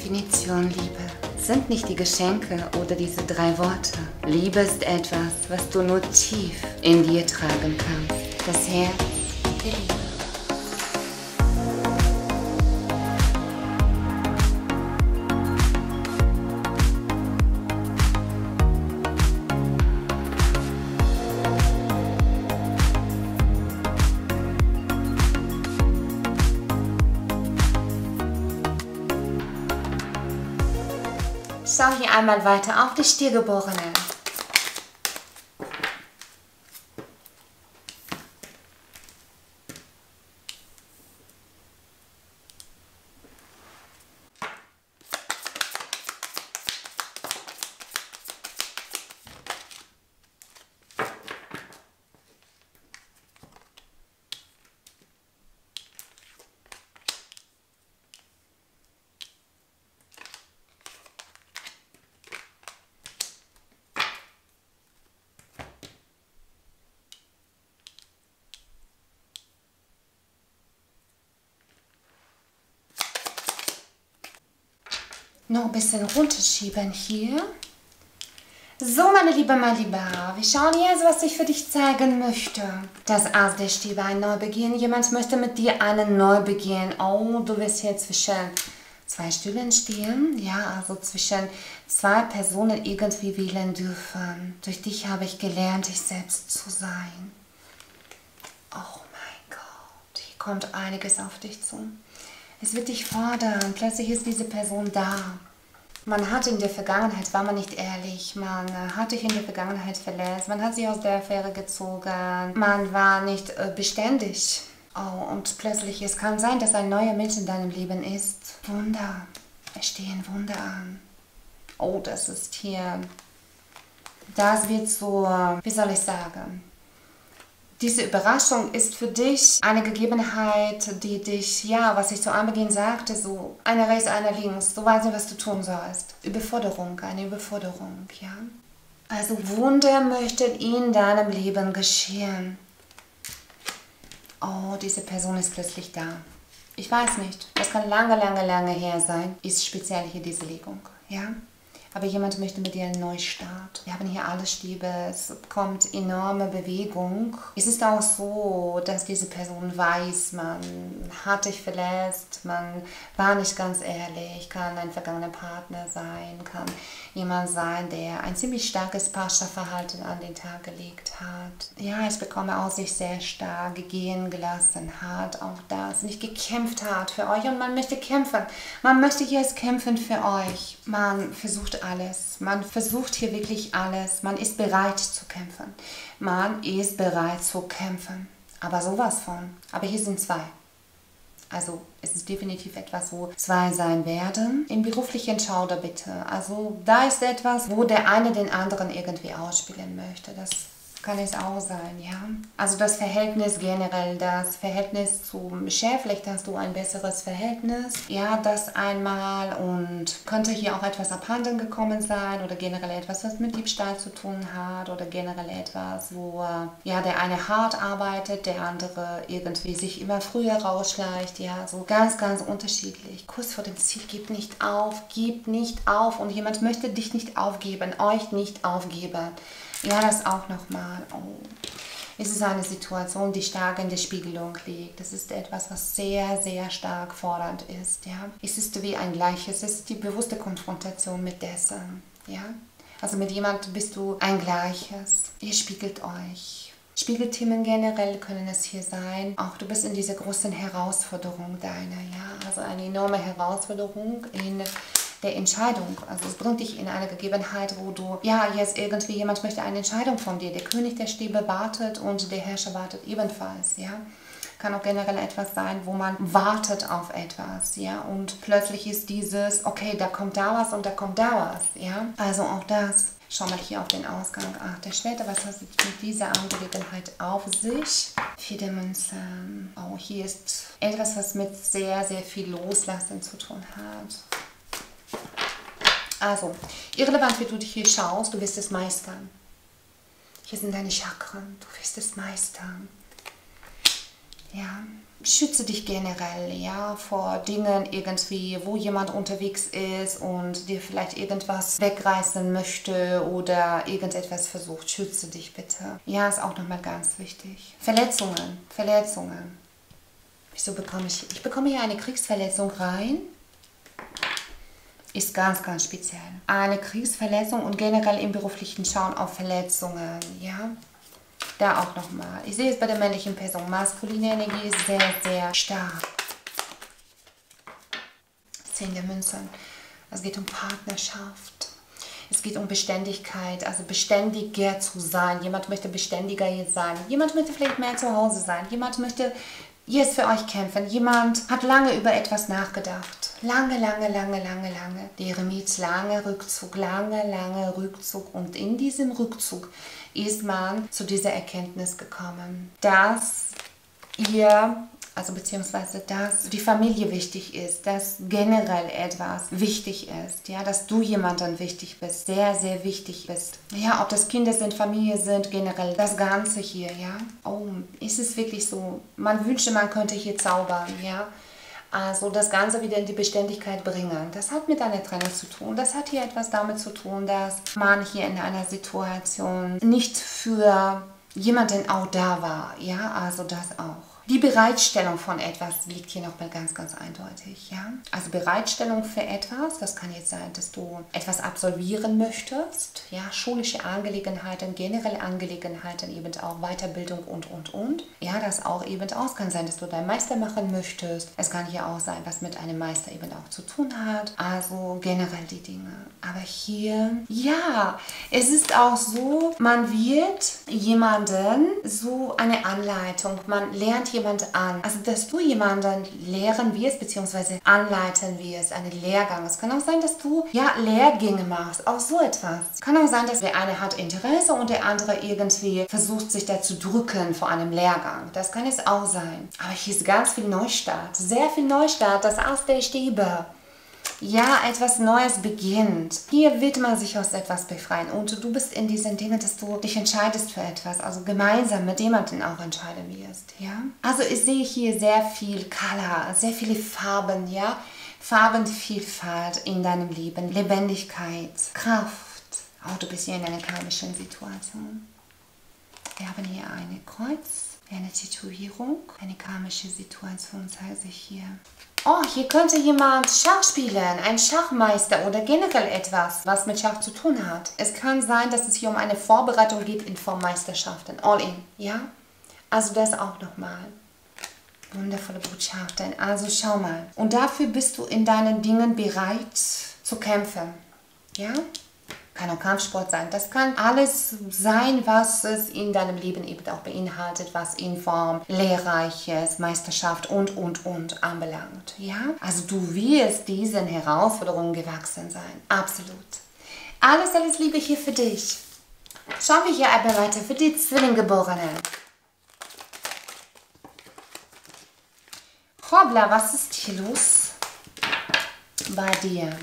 Definition Liebe sind nicht die Geschenke oder diese 3 Worte. Liebe ist etwas, was du nur tief in dir tragen kannst. Das Herz der Liebe. Schau hier einmal weiter auf die Stiergeborene. Noch ein bisschen runterschieben hier. So, meine Liebe, mein Lieber, wir schauen jetzt, was ich für dich zeigen möchte. Das Ass der Stäbe, ein Neubeginn. Jemand möchte mit dir einen Neubeginn. Oh, du wirst hier zwischen 2 Stühlen stehen. Ja, also zwischen 2 Personen irgendwie wählen dürfen. Durch dich habe ich gelernt, ich selbst zu sein. Oh mein Gott, hier kommt einiges auf dich zu. Es wird dich fordern. Plötzlich ist diese Person da. Man hat in der Vergangenheit, war man nicht ehrlich, man hat dich in der Vergangenheit verletzt, man hat sich aus der Affäre gezogen, man war nicht beständig. Oh, und plötzlich, es kann sein, dass ein neuer Mensch in deinem Leben ist. Wunder, es stehen Wunder an. Oh, das ist hier, das wird so, wie soll ich sagen, diese Überraschung ist für dich eine Gegebenheit, die dich, ja, was ich zu Anbeginn sagte, so einer rechts, einer links, du weißt nicht, was du tun sollst. Überforderung, eine Überforderung, ja. Also Wunder möchten in deinem Leben geschehen. Oh, diese Person ist plötzlich da. Ich weiß nicht, das kann lange, lange, lange her sein, ist speziell hier diese Legung, ja. Aber jemand möchte mit dir einen Neustart. Wir haben hier alle Stäbe, es kommt enorme Bewegung. Es ist auch so, dass diese Person weiß, man hat dich verletzt, man war nicht ganz ehrlich, kann ein vergangener Partner sein, kann jemand sein, der ein ziemlich starkes Pascha-Verhalten an den Tag gelegt hat. Ja, ich bekomme aus sich sehr stark gehen gelassen hat, auch das, nicht gekämpft hat für euch und man möchte kämpfen. Man möchte jetzt kämpfen für euch. Man versucht alles. Man versucht hier wirklich alles. Man ist bereit zu kämpfen. Man ist bereit zu kämpfen. Aber sowas von. Aber hier sind 2. Also es ist definitiv etwas, wo 2 sein werden. Im beruflichen schau da bitte. Also da ist etwas, wo der eine den anderen irgendwie ausspielen möchte. Das kann es auch sein, ja. Also das Verhältnis generell, das Verhältnis zum Chef, vielleicht hast du ein besseres Verhältnis. Ja, das einmal und könnte hier auch etwas abhanden gekommen sein oder generell etwas, was mit Diebstahl zu tun hat oder generell etwas, wo ja der eine hart arbeitet, der andere irgendwie sich immer früher rausschleicht, ja, so ganz, ganz unterschiedlich. Kurs vor dem Ziel, gib nicht auf und jemand möchte dich nicht aufgeben, euch nicht aufgeben. Ja, das auch nochmal. Oh. Es ist eine Situation, die stark in der Spiegelung liegt. Das ist etwas, was sehr, sehr stark fordernd ist. Ja? Es ist wie ein Gleiches. Es ist die bewusste Konfrontation mit dessen. Ja? Also mit jemandem bist du ein Gleiches. Ihr spiegelt euch. Spiegelthemen generell können es hier sein. Auch du bist in dieser großen Herausforderung deiner. Ja? Also eine enorme Herausforderung in der Entscheidung. Also es bringt dich in eine Gegebenheit, wo du, ja, jetzt irgendwie jemand möchte eine Entscheidung von dir. Der König der Stäbe wartet und der Herrscher wartet ebenfalls, ja. Kann auch generell etwas sein, wo man wartet auf etwas, ja. Und plötzlich ist dieses, okay, da kommt da was und da kommt da was, ja. Also auch das. Schau mal hier auf den Ausgang. Ach, der Schwerter, was hat es mit dieser Angelegenheit auf sich? 4 der Münzen. Oh, hier ist etwas, was mit sehr, sehr viel Loslassen zu tun hat. Also, irrelevant wie du dich hier schaust, du wirst es meistern. Hier sind deine Chakren, du wirst es meistern. Ja. Schütze dich generell, ja, vor Dingen irgendwie, wo jemand unterwegs ist und dir vielleicht irgendwas wegreißen möchte oder irgendetwas versucht. Schütze dich bitte. Ja, ist auch nochmal ganz wichtig. Verletzungen. Wieso bekomme ich bekomme hier eine Kriegsverletzung rein. Ist ganz, ganz speziell. Eine Kriegsverletzung und generell im beruflichen Schauen auf Verletzungen, ja. Da auch nochmal. Ich sehe es bei der männlichen Person. Maskuline Energie ist sehr, sehr stark. 10 der Münzen. Es geht um Partnerschaft. Es geht um Beständigkeit, also beständiger zu sein. Jemand möchte beständiger jetzt sein. Jemand möchte vielleicht mehr zu Hause sein. Jemand möchte jetzt für euch kämpfen. Jemand hat lange über etwas nachgedacht. Lange. Der Eremit, lange Rückzug. Und in diesem Rückzug ist man zu dieser Erkenntnis gekommen, dass ihr, also beziehungsweise dass die Familie wichtig ist, dass generell etwas wichtig ist, ja, dass du jemandem wichtig bist, sehr, sehr wichtig bist. Ja, ob das Kinder sind, Familie sind, generell das Ganze hier, ja. Oh, ist es wirklich so? Man wünschte, man könnte hier zaubern, ja. Also das Ganze wieder in die Beständigkeit bringen. Das hat mit einer Trennung zu tun. Das hat hier etwas damit zu tun, dass man hier in einer Situation nicht für jemanden auch da war. Ja, also das auch. Die Bereitstellung von etwas liegt hier nochmal ganz, ganz eindeutig. Ja? Also Bereitstellung für etwas, das kann jetzt sein, dass du etwas absolvieren möchtest. Ja? Schulische Angelegenheiten, generelle Angelegenheiten, eben auch Weiterbildung und. Ja, das auch eben auch. Es kann sein, dass du deinen Meister machen möchtest. Es kann hier auch sein, was mit einem Meister eben auch zu tun hat. Also generell die Dinge. Aber hier, ja, es ist auch so, man wird jemanden so eine Anleitung, man lernt jemand an. Also, dass du jemanden lehren wirst, beziehungsweise anleiten wirst, einen Lehrgang. Es kann auch sein, dass du, ja, Lehrgänge machst, auch so etwas. Es kann auch sein, dass der eine hat Interesse und der andere irgendwie versucht, sich da zu drücken vor einem Lehrgang. Das kann es auch sein. Aber hier ist ganz viel Neustart, sehr viel Neustart, das Ass der Stäbe. Ja, etwas Neues beginnt. Hier wird man sich aus etwas befreien und du bist in diesen Dingen, dass du dich entscheidest für etwas, also gemeinsam mit jemandem auch entscheiden wirst, ja. Also ich sehe hier sehr viel Color, sehr viele Farben, ja. Farbenvielfalt in deinem Leben, Lebendigkeit, Kraft. Oh, du bist hier in einer karmischen Situation. Wir haben hier eine Kreuz, eine Tätowierung, eine karmische Situation zeigt sich hier. Oh, hier könnte jemand Schach spielen, ein Schachmeister oder generell etwas, was mit Schach zu tun hat. Es kann sein, dass es hier um eine Vorbereitung geht in Form Meisterschaften. All in, ja? Also das auch nochmal. Wundervolle Botschaften. Also schau mal. Und dafür bist du in deinen Dingen bereit zu kämpfen. Ja? Kann auch Kampfsport sein. Das kann alles sein, was es in deinem Leben eben auch beinhaltet, was in Form Lehrreiches, Meisterschaft und anbelangt. Ja? Also du wirst diesen Herausforderungen gewachsen sein. Absolut. Alles Liebe hier für dich. Schauen wir hier einmal weiter für die Zwillinggeborenen. Hoppla, was ist hier los bei dir?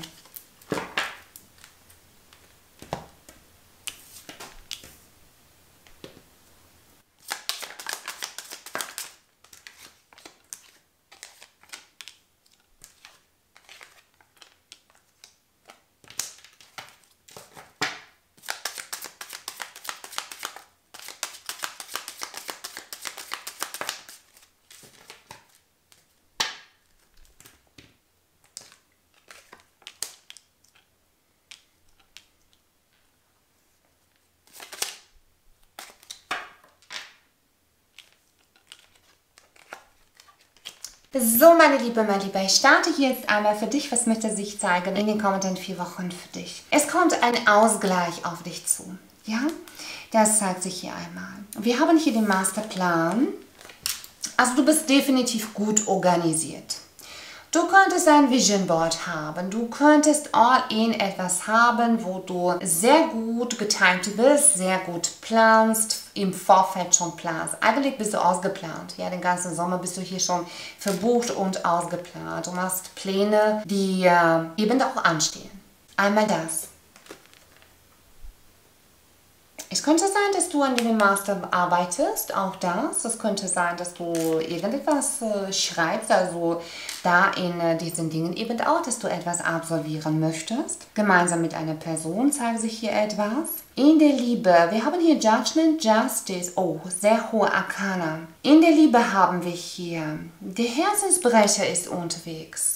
So, meine Liebe, mein Lieber, ich starte hier jetzt einmal für dich, was möchte sich zeigen in den kommenden 4 Wochen für dich. Es kommt ein Ausgleich auf dich zu, ja? Das zeigt sich hier einmal. Wir haben hier den Masterplan. Also du bist definitiv gut organisiert. Du könntest ein Vision Board haben, du könntest all in etwas haben, wo du sehr gut getimed bist, sehr gut planst, im Vorfeld schon planst. Eigentlich bist du ausgeplant, ja, den ganzen Sommer bist du hier schon verbucht und ausgeplant. Du machst Pläne, die eben auch anstehen. Einmal das. Es könnte sein, dass du an dem Master arbeitest, auch das. Es könnte sein, dass du irgendetwas schreibst, also da in diesen Dingen eben auch, dass du etwas absolvieren möchtest. Gemeinsam mit einer Person zeigt sich hier etwas. In der Liebe, wir haben hier Judgment, Justice, oh, sehr hohe Arkana. In der Liebe haben wir hier, der Herzensbrecher ist unterwegs.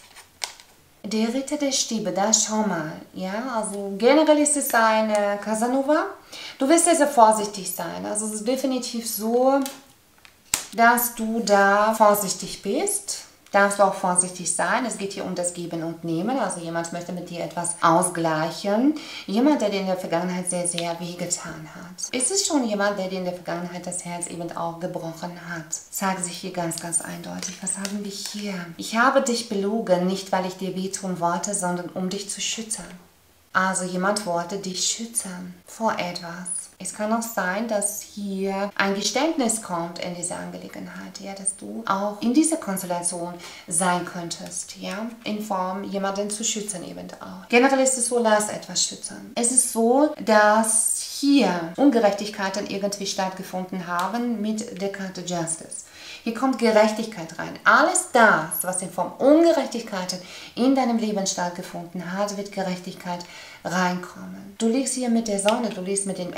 Der Ritter der Stäbe, da schau mal, ja, also generell ist es eine Casanova. Du wirst sehr, sehr vorsichtig sein, also es ist definitiv so, dass du da vorsichtig bist. Darfst du auch vorsichtig sein. Es geht hier um das Geben und Nehmen. Also jemand möchte mit dir etwas ausgleichen. Jemand, der dir in der Vergangenheit sehr, sehr wehgetan hat. Ist es schon jemand, der dir in der Vergangenheit das Herz eben auch gebrochen hat? Zeigt sich hier ganz, ganz eindeutig. Was haben wir hier? Ich habe dich belogen, nicht weil ich dir wehtun wollte, sondern um dich zu schützen. Also jemand wollte dich schützen vor etwas. Es kann auch sein, dass hier ein Geständnis kommt in dieser Angelegenheit, ja, dass du auch in dieser Konstellation sein könntest, ja, in Form jemanden zu schützen eben auch. Generell ist es so, lass etwas schützen. Es ist so, dass hier Ungerechtigkeiten irgendwie stattgefunden haben mit der Karte Justice. Hier kommt Gerechtigkeit rein. Alles das, was in Form Ungerechtigkeiten in deinem Leben stattgefunden hat, wird Gerechtigkeit reinkommen. Du liegst hier mit der Sonne, du liegst mit dem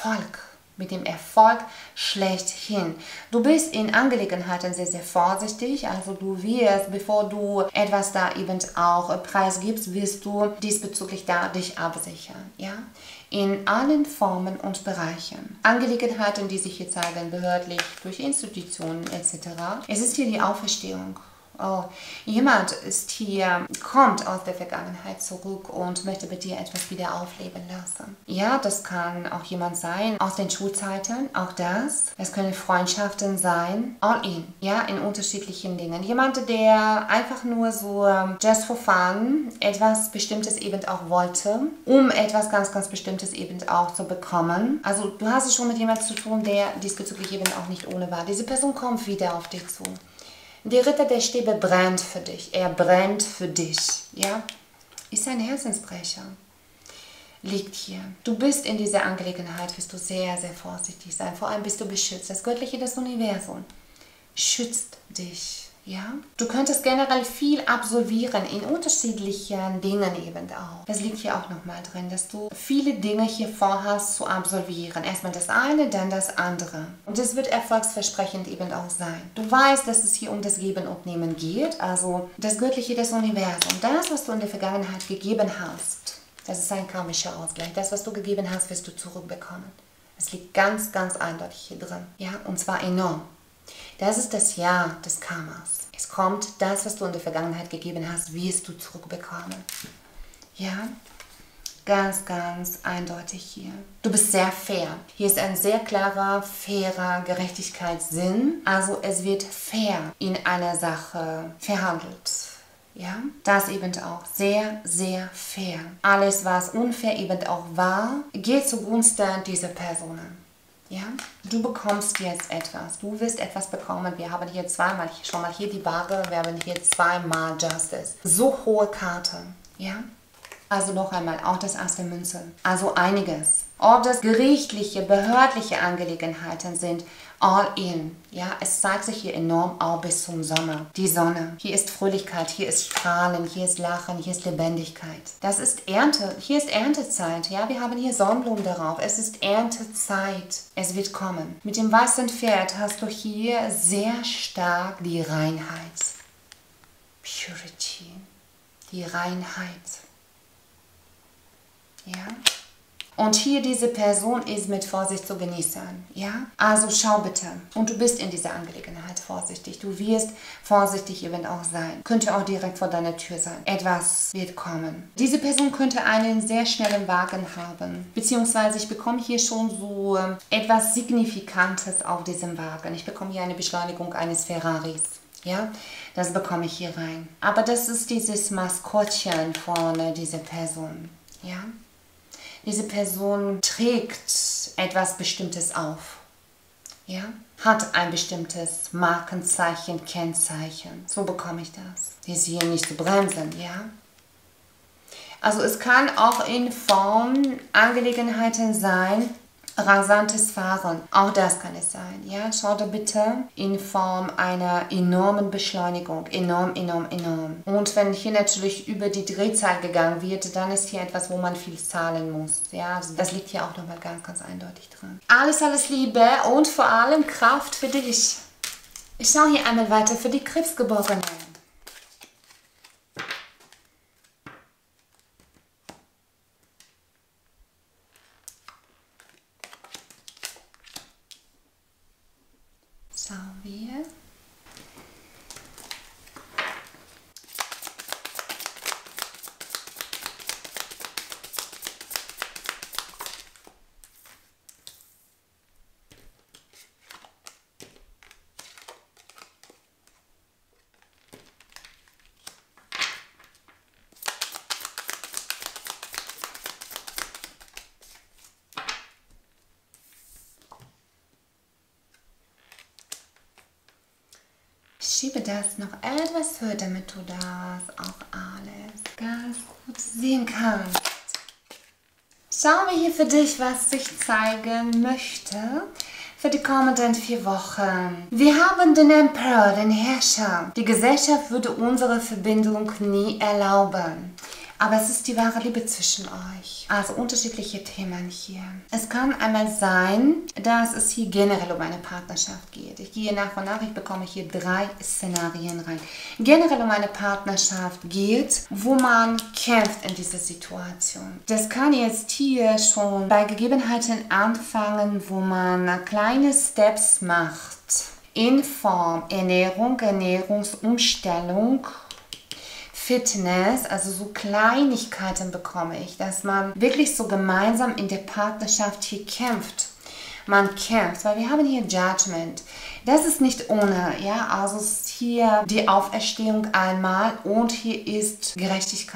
Erfolg schlechthin. Du bist in Angelegenheiten sehr, sehr vorsichtig, also du wirst, bevor du etwas da eben auch preisgibst, wirst du diesbezüglich da dich absichern, ja? In allen Formen und Bereichen. Angelegenheiten, die sich hier zeigen, behördlich, durch Institutionen etc. Es ist hier die Auferstehung. Oh, jemand ist hier, kommt aus der Vergangenheit zurück und möchte mit dir etwas wieder aufleben lassen. Ja, das kann auch jemand sein aus den Schulzeiten, auch das. Es können Freundschaften sein, all in, ja, in unterschiedlichen Dingen. Jemand, der einfach nur so just for fun etwas Bestimmtes eben auch wollte, um etwas ganz, ganz Bestimmtes eben auch zu bekommen. Also du hast es schon mit jemandem zu tun, der diesbezüglich eben auch nicht ohne war. Diese Person kommt wieder auf dich zu. Der Ritter der Stäbe brennt für dich. Er brennt für dich. Ja? Ist ein Herzensbrecher. Liegt hier. Du bist in dieser Angelegenheit, wirst du sehr, sehr vorsichtig sein. Vor allem bist du beschützt. Das Göttliche, das Universum schützt dich. Ja? Du könntest generell viel absolvieren in unterschiedlichen Dingen eben auch. Das liegt hier auch nochmal drin, dass du viele Dinge hier vorhast zu absolvieren. Erstmal das eine, dann das andere. Und es wird erfolgsversprechend eben auch sein. Du weißt, dass es hier um das Geben und Nehmen geht. Also das Göttliche, das Universum. Das, was du in der Vergangenheit gegeben hast, das ist ein karmischer Ausgleich. Das, was du gegeben hast, wirst du zurückbekommen. Es liegt ganz, ganz eindeutig hier drin. Ja? Und zwar enorm. Das ist das Jahr des Karmas. Es kommt, das, was du in der Vergangenheit gegeben hast, wirst du zurückbekommen. Ja, ganz, ganz eindeutig hier. Du bist sehr fair. Hier ist ein sehr klarer, fairer Gerechtigkeitssinn. Also es wird fair in einer Sache verhandelt. Ja, das eben auch sehr, sehr fair. Alles, was unfair eben auch war, geht zugunsten dieser Personen. Ja, du bekommst jetzt etwas. Du wirst etwas bekommen. Wir haben hier zweimal, schon mal hier die Waage, wir haben hier zweimal Justice. So hohe Karte. Ja, also noch einmal, auch das Ass der Münze. Also einiges. Ob das gerichtliche, behördliche Angelegenheiten sind, all in. Ja, es zeigt sich hier enorm auch bis zum Sommer. Die Sonne. Hier ist Fröhlichkeit, hier ist Strahlen, hier ist Lachen, hier ist Lebendigkeit. Das ist Ernte. Hier ist Erntezeit. Ja, wir haben hier Sonnenblumen darauf. Es ist Erntezeit. Es wird kommen. Mit dem weißen Pferd hast du hier sehr stark die Reinheit. Purity. Die Reinheit. Ja. Und hier diese Person ist mit Vorsicht zu genießen, ja? Also schau bitte. Und du bist in dieser Angelegenheit vorsichtig. Du wirst vorsichtig eben auch sein. Könnte auch direkt vor deiner Tür sein. Etwas wird kommen. Diese Person könnte einen sehr schnellen Wagen haben. Beziehungsweise ich bekomme hier schon so etwas Signifikantes auf diesem Wagen. Ich bekomme hier eine Beschleunigung eines Ferraris. Ja, das bekomme ich hier rein. Aber das ist dieses Maskottchen von dieser Person, ja? Diese Person trägt etwas Bestimmtes auf, ja? Hat ein bestimmtes Markenzeichen, Kennzeichen. So bekomme ich das. Die ist hier nicht zu bremsen, ja? Also es kann auch in Form Angelegenheiten sein, Rasantes Fahren, auch das kann es sein. Ja, schau da bitte in Form einer enormen Beschleunigung. Enorm, enorm, enorm. Und wenn hier natürlich über die Drehzahl gegangen wird, dann ist hier etwas, wo man viel zahlen muss. Ja, also das liegt hier auch nochmal ganz, ganz eindeutig dran. Alles Liebe und vor allem Kraft für dich. Ich schaue hier einmal weiter für die Krebsgeborenen. Schauen wir. Schiebe das noch etwas höher, damit du das auch alles ganz gut sehen kannst. Schauen wir hier für dich, was sich zeigen möchte für die kommenden 4 Wochen. Wir haben den Emperor, den Herrscher. Die Gesellschaft würde unsere Verbindung nie erlauben. Aber es ist die wahre Liebe zwischen euch. Also unterschiedliche Themen hier. Es kann einmal sein, dass es hier generell um eine Partnerschaft geht. Ich gehe nach und nach, ich bekomme hier 3 Szenarien rein. Generell um eine Partnerschaft geht, wo man kämpft in dieser Situation. Das kann jetzt hier schon bei Gegebenheiten anfangen, wo man kleine Steps macht. In Form Ernährung, Ernährungsumstellung, Fitness, also so Kleinigkeiten bekomme ich, dass man wirklich so gemeinsam in der Partnerschaft hier kämpft. Man kämpft, weil wir haben hier Judgment. Das ist nicht ohne, ja, also ist hier die Auferstehung einmal und hier ist Gerechtigkeit.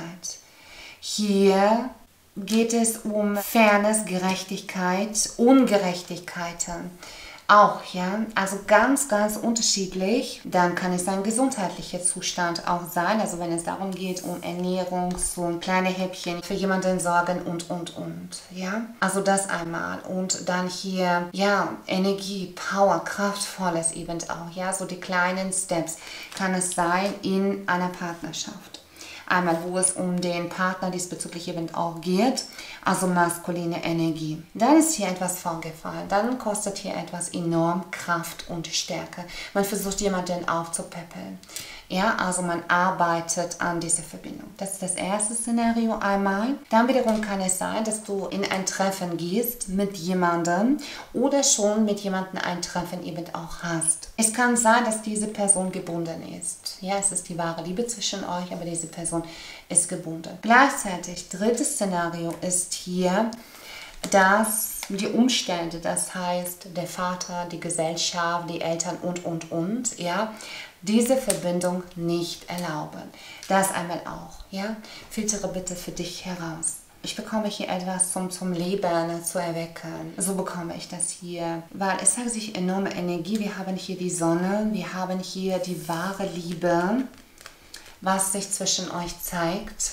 Hier geht es um Fairness, Gerechtigkeit, Ungerechtigkeiten. Auch, ja, also ganz, ganz unterschiedlich. Dann kann es ein gesundheitlicher Zustand auch sein, also wenn es darum geht, um Ernährung, so ein kleine Häppchen für jemanden sorgen und, ja. Also das einmal und dann hier, ja, Energie, Power, Kraftvolles eben auch, ja, so die kleinen Steps kann es sein in einer Partnerschaft. Einmal, wo es um den Partner diesbezüglich eben auch geht, also maskuline Energie. Dann ist hier etwas vorgefallen, dann kostet hier etwas enorm Kraft und Stärke. Man versucht jemanden aufzupäppeln. Ja, also man arbeitet an dieser Verbindung. Das ist das erste Szenario einmal. Dann wiederum kann es sein, dass du in ein Treffen gehst mit jemandem oder schon mit jemandem ein Treffen eben auch hast. Es kann sein, dass diese Person gebunden ist. Ja, es ist die wahre Liebe zwischen euch, aber diese Person ist gebunden. Gleichzeitig, drittes Szenario ist hier, dass die Umstände, das heißt der Vater, die Gesellschaft, die Eltern und, ja, diese Verbindung nicht erlauben. Das einmal auch, ja. Filtere bitte für dich heraus. Ich bekomme hier etwas zum Leben zu erwecken. So bekomme ich das hier, weil es zeigt sich enorme Energie. Wir haben hier die Sonne, wir haben hier die wahre Liebe, was sich zwischen euch zeigt.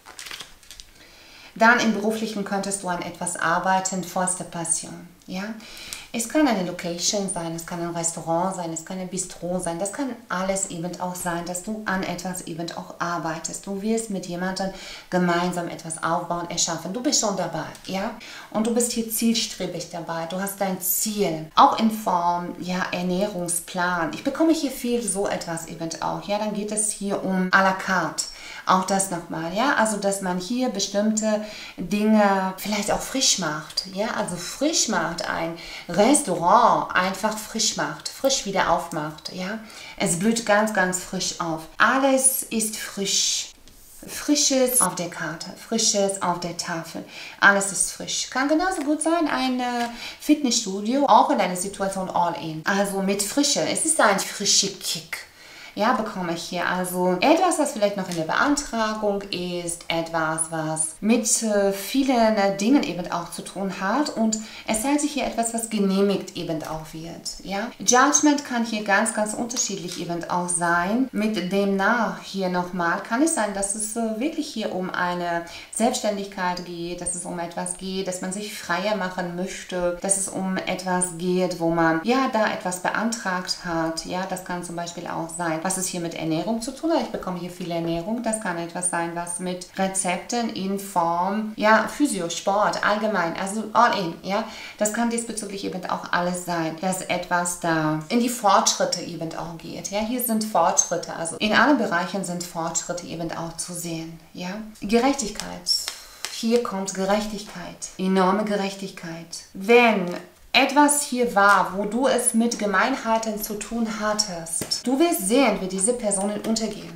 Dann im Beruflichen könntest du an etwas arbeiten, vollste Passion, ja. Es kann eine Location sein, es kann ein Restaurant sein, es kann ein Bistro sein, das kann alles eben auch sein, dass du an etwas eben auch arbeitest. Du wirst mit jemandem gemeinsam etwas aufbauen, erschaffen. Du bist schon dabei, ja? Und du bist hier zielstrebig dabei, du hast dein Ziel, auch in Form, ja, Ernährungsplan. Ich bekomme hier viel so etwas eben auch, ja? Dann geht es hier um à la carte. Auch das nochmal, ja, also dass man hier bestimmte Dinge vielleicht auch frisch macht, ja, also frisch macht, ein Restaurant einfach frisch macht, frisch wieder aufmacht, ja. Es blüht ganz, ganz frisch auf. Alles ist frisch. Frisches auf der Karte, Frisches auf der Tafel. Alles ist frisch. Kann genauso gut sein, ein Fitnessstudio, auch in einer Situation all in. Also mit Frische. Es ist ein frischer Kick. Ja, bekomme ich hier also etwas, was vielleicht noch in der Beantragung ist, etwas, was mit vielen Dingen eben auch zu tun hat und es zeigt sich hier etwas, was genehmigt eben auch wird. Ja? Judgment kann hier ganz, ganz unterschiedlich eben auch sein. Mit demnach hier nochmal kann es sein, dass es wirklich hier um eine Selbstständigkeit geht, dass es um etwas geht, dass man sich freier machen möchte, dass es um etwas geht, wo man ja da etwas beantragt hat. Ja, das kann zum Beispiel auch sein, was es hier mit Ernährung zu tun hat. Ich bekomme hier viel Ernährung. Das kann etwas sein, was mit Rezepten in Form, ja, Physio, Sport, allgemein, also all in, ja. Das kann diesbezüglich eben auch alles sein, dass etwas da in die Fortschritte eben auch geht. Ja, hier sind Fortschritte, also in allen Bereichen sind Fortschritte eben auch zu sehen, ja. Gerechtigkeit. Hier kommt Gerechtigkeit, enorme Gerechtigkeit. Wenn etwas hier war, wo du es mit Gemeinheiten zu tun hattest, du wirst sehen, wie diese Personen untergehen.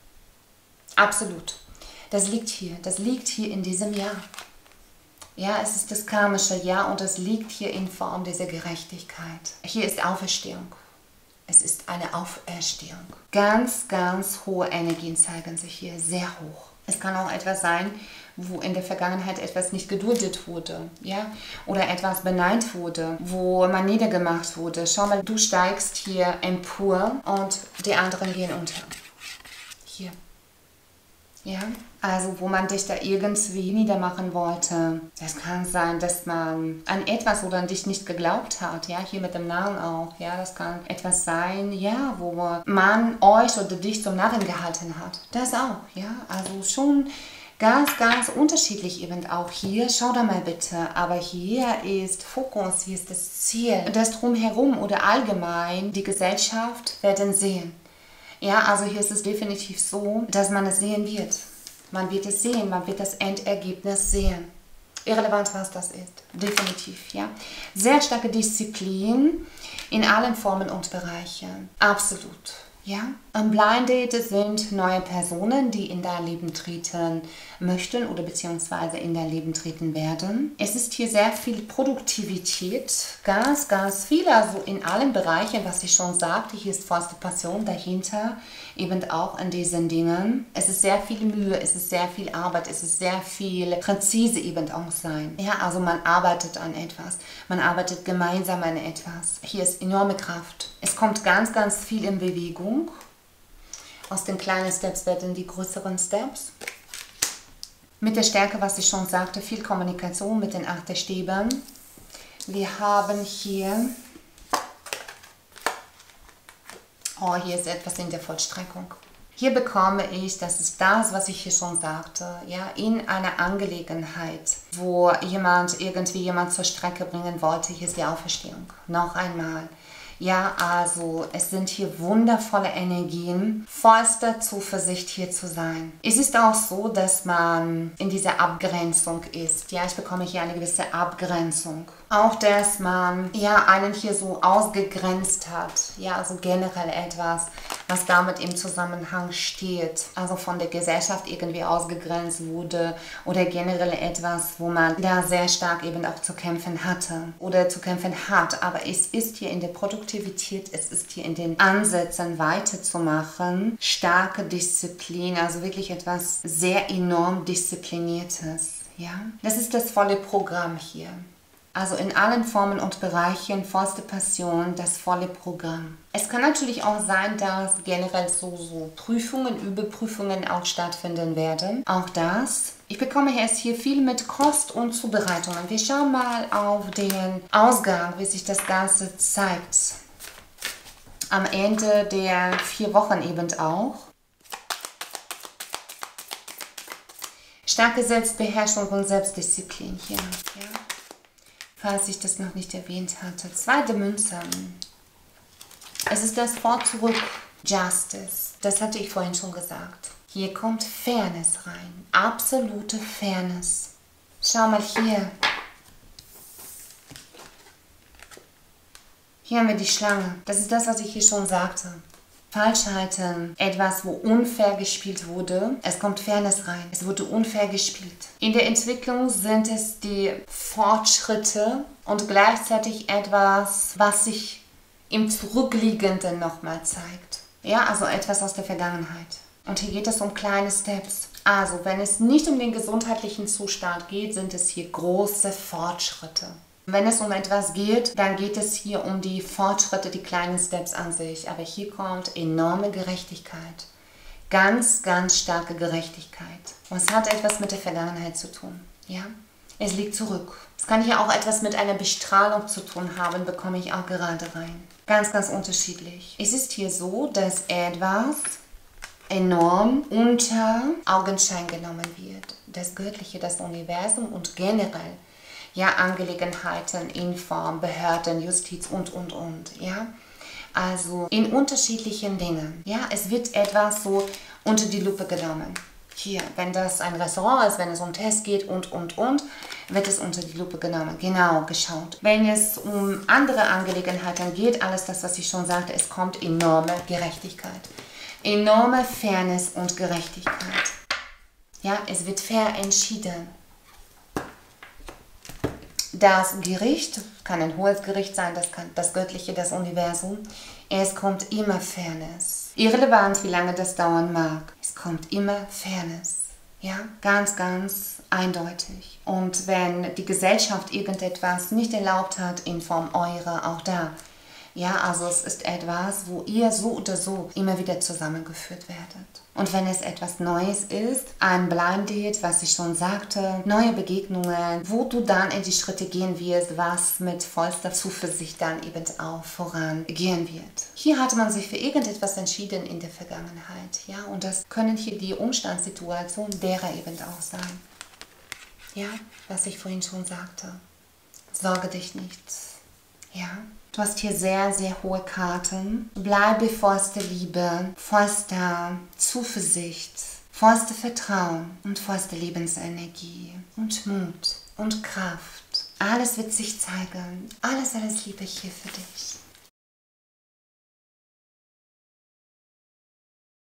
Absolut. Das liegt hier in diesem Jahr. Ja, es ist das karmische Jahr und es liegt hier in Form dieser Gerechtigkeit. Hier ist Auferstehung. Es ist eine Auferstehung. Ganz, ganz hohe Energien zeigen sich hier, sehr hoch. Es kann auch etwas sein, wo in der Vergangenheit etwas nicht geduldet wurde, ja, oder etwas beneint wurde, wo man niedergemacht wurde. Schau mal, du steigst hier empor und die anderen gehen unter. Hier. Ja, also wo man dich da irgendwie niedermachen wollte. Das kann sein, dass man an etwas oder an dich nicht geglaubt hat. Ja, hier mit dem Narren auch. Ja, das kann etwas sein, ja, wo man euch oder dich zum Narren gehalten hat. Das auch, ja, also schon ganz, ganz unterschiedlich eben auch hier. Schau da mal bitte. Aber hier ist Fokus, hier ist das Ziel. Das Drumherum oder allgemein die Gesellschaft werden sehen. Ja, also hier ist es definitiv so, dass man es sehen wird. Man wird es sehen, man wird das Endergebnis sehen. Irrelevant, was das ist. Definitiv, ja. Sehr starke Disziplin in allen Formen und Bereichen. Absolut, ja. Blind Date sind neue Personen, die in dein Leben treten möchten oder beziehungsweise in dein Leben treten werden. Es ist hier sehr viel Produktivität, ganz, ganz viel, also in allen Bereichen, was ich schon sagte. Hier ist vollste Passion dahinter, eben auch an diesen Dingen. Es ist sehr viel Mühe, es ist sehr viel Arbeit, es ist sehr viel präzise eben auch sein. Ja, also man arbeitet an etwas, man arbeitet gemeinsam an etwas. Hier ist enorme Kraft. Es kommt ganz, ganz viel in Bewegung. Aus den kleinen Steps werden die größeren Steps. Mit der Stärke, was ich schon sagte, viel Kommunikation mit den 8 Stäben. Wir haben hier, oh, hier ist etwas in der Vollstreckung. Hier bekomme ich, das ist das, was ich hier schon sagte, ja, in einer Angelegenheit, wo irgendwie jemand zur Strecke bringen wollte. Hier ist die Auferstehung. Noch einmal. Ja, also es sind hier wundervolle Energien, vollster Zuversicht hier zu sein. Es ist auch so, dass man in dieser Abgrenzung ist. Ja, ich bekomme hier eine gewisse Abgrenzung. Auch, dass man ja einen hier so ausgegrenzt hat. Ja, also generell etwas, was damit im Zusammenhang steht. Also von der Gesellschaft irgendwie ausgegrenzt wurde oder generell etwas, wo man da sehr stark eben auch zu kämpfen hatte oder zu kämpfen hat. Aber es ist hier in der Produktivität, es ist hier in den Ansätzen weiterzumachen. Starke Disziplin, also wirklich etwas sehr enorm Diszipliniertes. Ja, das ist das volle Programm hier. Also in allen Formen und Bereichen, vollste Passion, das volle Programm. Es kann natürlich auch sein, dass generell so Prüfungen, Überprüfungen auch stattfinden werden. Auch das. Ich bekomme jetzt hier viel mit Kost und Zubereitungen. Wir schauen mal auf den Ausgang, wie sich das Ganze zeigt. Am Ende der 4 Wochen eben auch. Starke Selbstbeherrschung und Selbstdisziplin hier. Ja. Falls ich das noch nicht erwähnt hatte. 2 Münzen. Es ist das Vor zurück. Justice. Das hatte ich vorhin schon gesagt. Hier kommt Fairness rein. Absolute Fairness. Schau mal hier. Hier haben wir die Schlange. Das ist das, was ich hier schon sagte. Falschheiten, etwas, wo unfair gespielt wurde. Es kommt Fairness rein. Es wurde unfair gespielt. In der Entwicklung sind es die Fortschritte und gleichzeitig etwas, was sich im Zurückliegenden nochmal zeigt. Ja, also etwas aus der Vergangenheit. Und hier geht es um kleine Steps. Also, wenn es nicht um den gesundheitlichen Zustand geht, sind es hier große Fortschritte. Wenn es um etwas geht, dann geht es hier um die Fortschritte, die kleinen Steps an sich. Aber hier kommt enorme Gerechtigkeit. Ganz, ganz starke Gerechtigkeit. Und es hat etwas mit der Vergangenheit zu tun. Ja? Es liegt zurück. Es kann hier auch etwas mit einer Bestrahlung zu tun haben, bekomme ich auch gerade rein. Ganz, ganz unterschiedlich. Es ist hier so, dass etwas enorm unter Augenschein genommen wird. Das Göttliche, das Universum und generell ja, Angelegenheiten in Form, Behörden, Justiz und. Ja? Also in unterschiedlichen Dingen. Ja? Es wird etwas so unter die Lupe genommen. Hier, wenn das ein Restaurant ist, wenn es um Test geht und, wird es unter die Lupe genommen. Genau, geschaut. Wenn es um andere Angelegenheiten geht, alles das, was ich schon sagte, es kommt enorme Gerechtigkeit. Enorme Fairness und Gerechtigkeit. Ja, es wird fair entschieden. Das Gericht kann ein hohes Gericht sein, das kann das Göttliche, das Universum. Es kommt immer Fairness. Irrelevant, wie lange das dauern mag. Es kommt immer Fairness. Ja, ganz, ganz eindeutig. Und wenn die Gesellschaft irgendetwas nicht erlaubt hat, in Form eurer, auch da. Ja, also es ist etwas, wo ihr so oder so immer wieder zusammengeführt werdet. Und wenn es etwas Neues ist, ein Blind Date, was ich schon sagte, neue Begegnungen, wo du dann in die Schritte gehen wirst, was mit vollster Zuversicht dann eben auch vorangehen wird. Hier hatte man sich für irgendetwas entschieden in der Vergangenheit. Ja, und das können hier die Umstandssituationen derer eben auch sein. Ja, was ich vorhin schon sagte. Sorge dich nicht. Ja. Du hast hier sehr, sehr hohe Karten. Bleibe vollste Liebe, vollster Zuversicht, vollste Vertrauen und vollste Lebensenergie und Mut und Kraft. Alles wird sich zeigen. Alles Liebe hier für dich.